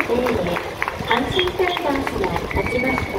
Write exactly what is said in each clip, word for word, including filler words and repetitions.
せいで阪神タイガースが勝ちました。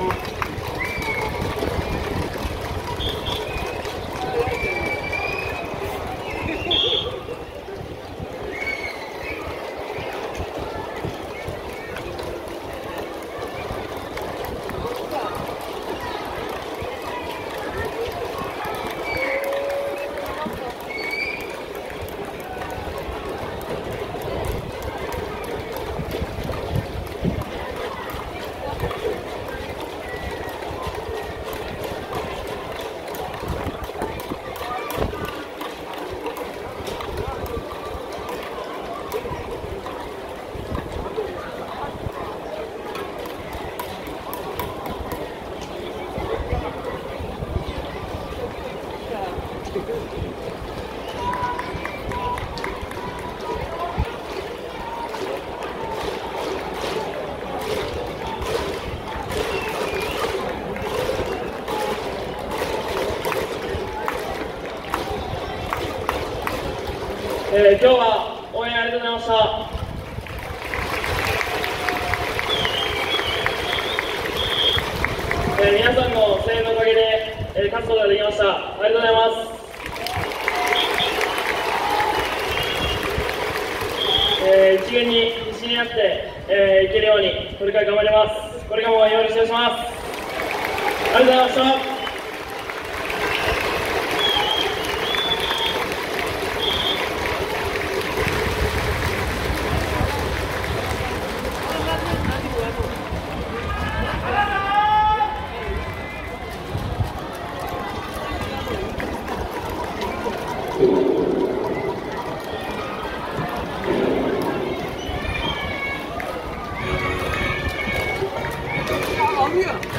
えー、今日は応援ありがとうございました。えー、皆さんの声援のおかげで、えー、勝つことができました。ありがとうございます。えー、一元に必死になって、えー、いけるようにこれから頑張ります。これからもよろしくお願いします。ありがとうございました。 好远。